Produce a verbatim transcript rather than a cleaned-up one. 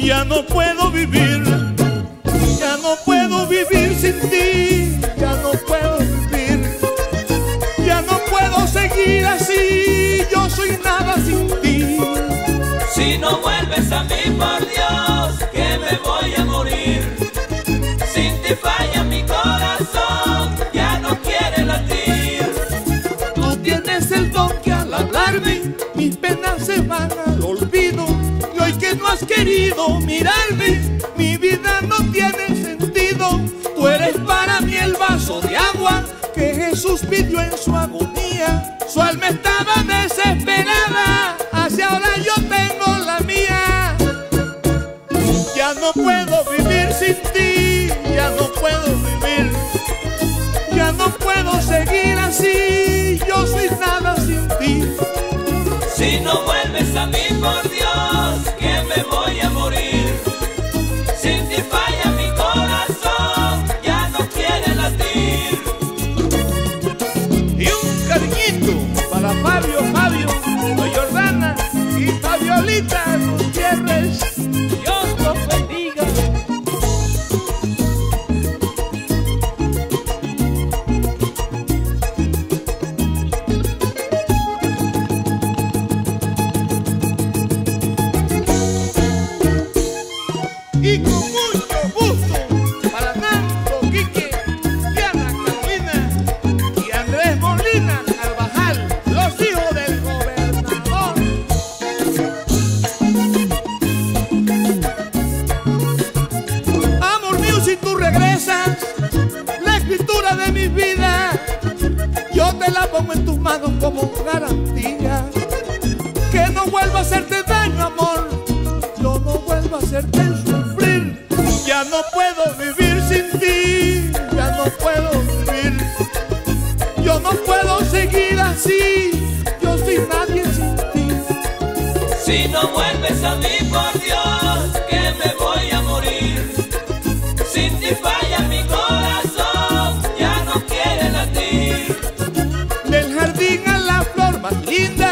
Ya no puedo vivir, ya no puedo vivir sin ti, ya no puedo vivir, ya no puedo seguir así, yo soy nada sin ti. Si no vuelves a mí, por Dios, que me voy a morir. Sin ti falla mi corazón, ya no quiere latir. Tú tienes el don que al hablarme mis penas se van al olvido. Y hoy que no has querido mirarme, mi vida no tiene sentido. Tú eres para mí el vaso de agua que Jesús pidió en su agonía. Su alma estaba desesperada, hacia ahora yo tengo la mía. Ya no puedo vivir sin ti, ya no puedo vivir, ya no puedo seguir así, yo soy nada sin ti. Si no vuelves a mí, por Dios, que me voy a morir. Sin ti falla mi corazón, ya no quiere latir. Y un cariñito para Fabio, Fabio, Jordana y Fabiolita Gutiérrez. Dios los bendiga. Y con mucho gusto para Nando, Quique, Diana Carolina y Andrés Molina Carvajal, los hijos del gobernador. Amor mío, si tú regresas, la escritura de mi vida, yo te la pongo en tus manos como garantía. Que no vuelva a hacerte daño, amor, yo no vuelvo a hacerte sufrir. Ya no puedo vivir sin ti, ya no puedo vivir, yo no puedo seguir así, yo soy nadie sin ti. Si no vuelves a mí, por Dios, que me voy a morir. Sin ti falla mi corazón, ya no quiere latir. Del jardín a la flor más linda